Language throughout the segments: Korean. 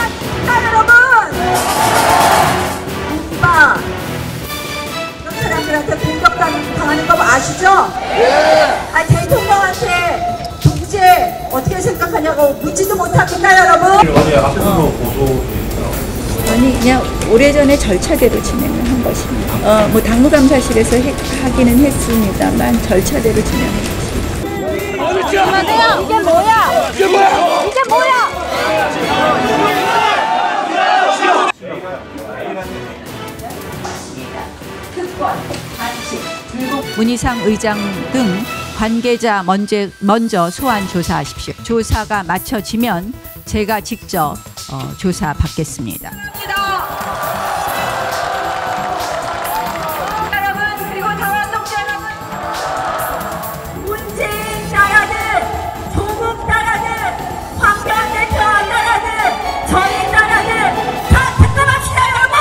자, 여러분! 이봐! 그런 사람들한테 공격당하는 거 아시죠? 아, 대통령한테 독재 어떻게 생각하냐고 묻지도 못합니다, 여러분! 어제 앞에서 보도되니까. 아니, 그냥 오래전에 절차대로 진행을 한 것입니다. 뭐 당무감사실에서 하기는 했습니다만 절차대로 진행했습니다. 그만해요! 이게 뭐야? 이게 뭐야? 이게 뭐야? 문희상 의장 등 관계자 먼저 소환 조사하십시오. 조사가 마쳐지면 제가 직접 조사 받겠습니다. 여러분, 그리고 당원동지 여러분, 문재인 따라든 조국 따라든 황교안 대표 따라든 저희 따라든 다 특검합시다, 여러분!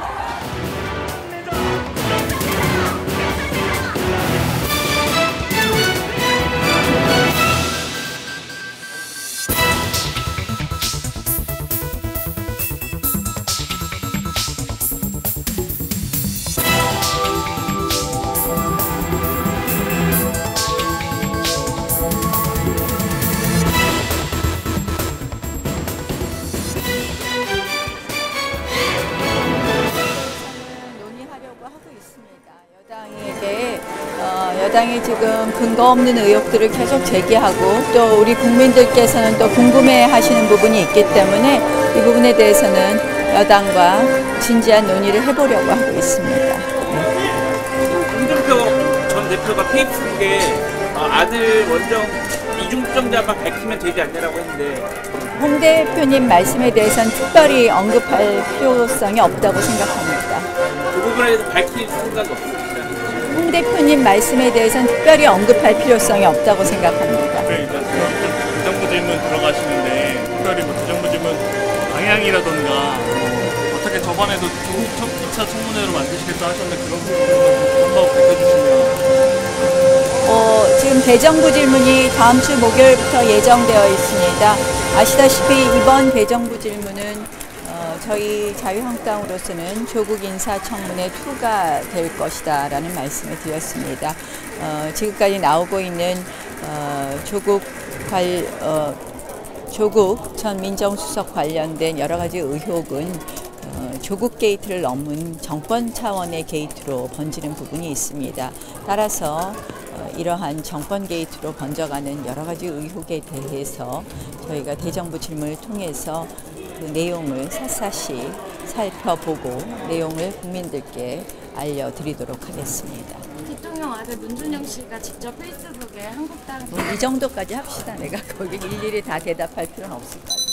논의하려고 하고 있습니다. 여당이 지금 근거 없는 의혹들을 계속 제기하고 또 우리 국민들께서는 또 궁금해하시는 부분이 있기 때문에 이 부분에 대해서는 여당과 진지한 논의를 해보려고 하고 있습니다. 홍준표 전 대표가 페이스북에 아들 원정 이중주정자만 밝히면 되지 않냐라고 했는데 홍 대표님 말씀에 대해서는 특별히 언급할 필요성이 없다고 생각합니다. 그 부분에 대해서 밝힐 생각이 없습니다. 홍 대표님 말씀에 대해서는 특별히 언급할 필요성이 없다고 생각합니다. 네, 일단 부정부 질문 들어가시는데 특별히 뭐 부정부 질문 방향이라던가 어떻게 저번에도 조국 2차 청문회로 만드시겠다 하셨는데 그런 부분은 한번 밝혀주시면. 지금 대정부 질문이 다음 주 목요일부터 예정되어 있습니다. 아시다시피 이번 대정부 질문은 저희 자유한국당으로서는 조국 인사청문회 2가 될 것이다 라는 말씀을 드렸습니다. 지금까지 나오고 있는 조국 전 민정수석 관련된 여러 가지 의혹은 조국 게이트를 넘은 정권 차원의 게이트로 번지는 부분이 있습니다. 따라서 이러한 정권 게이트로 번져가는 여러 가지 의혹에 대해서 저희가 대정부 질문을 통해서 그 내용을 샅샅이 살펴보고 내용을 국민들께 알려드리도록 하겠습니다. 대통령 아들 문준영 씨가 직접 페이스북에 한국당 이 정도까지 합시다. 내가 거기 일일이 다 대답할 필요는 없을 것 같아요.